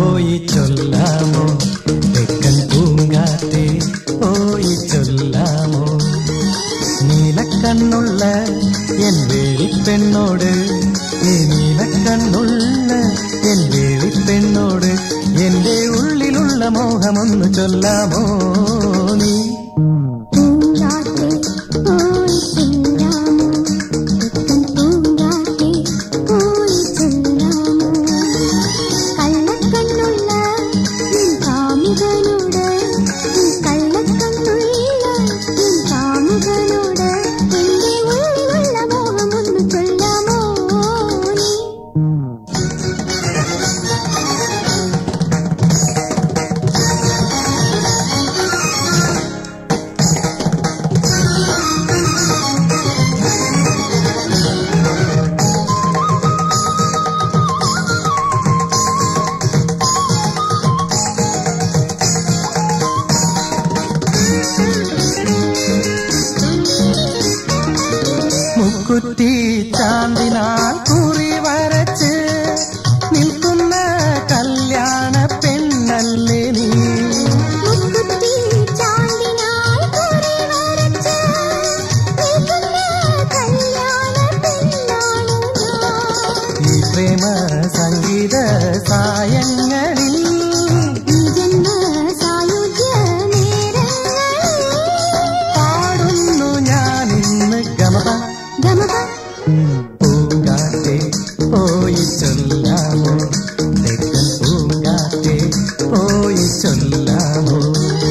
പോയി ചൊല്ലാമോ തെക്കൻ പൂങ്കാറ്റേ പോയി ചൊല്ലാമോ നീലക്കണ്ണുള്ള എൻ വേളിപ്പെണ്ണോട് ഈ നീലക്കണ്ണുള്ള എൻ വേളിപ്പെണ്ണോട് എന്റെ ഉള്ളിലുള്ള മോഹമൊന്ന് ചൊല്ലാമോ നീ മുക്കുറ്റി ചാന്തിനാൽ കുറി വരച്ച് നിൽക്കുന്ന കല്യാണ പെണ്ണല്ലേ നീ ഈ പ്രേമ സംഗീത സായങ്ങളിൽ പാടുന്നു ഞാൻ ഇന്ന് ഗമപ പൂങ്കാറ്റേ പോയി ചൊല്ലാമോ തെക്കൻ പൂങ്കാറ്റേ പോയി ചൊല്ലാമോ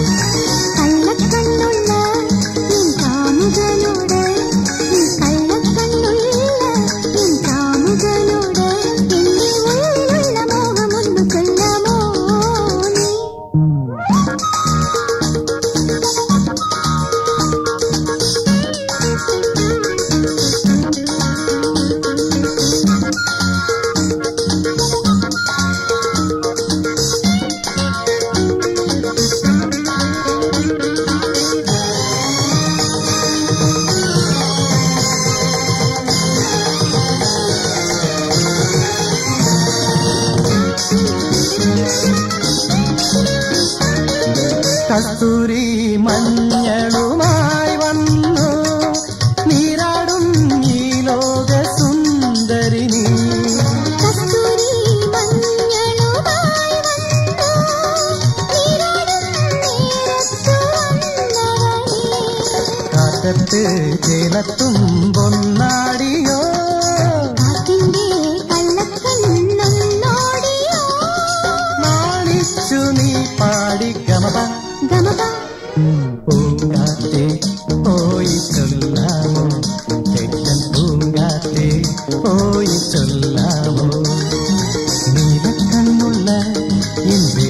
കസ്തൂരി മഞ്ഞളുമായി വന്നു നീരാടും ഈ ലോക സുന്ദരിനി കാറ്റത്ത് ചേലത്തും പൊന്നാടിയോ നാണിച്ചു നീ പാടി ഗമപ പൂങ്കാറ്റേ പോയി ചൊല്ലാമോ തെക്കൻ പൂങ്കാറ്റേ പോയി ചൊല്ലാമോ നീലക്കണ്ണുള്ള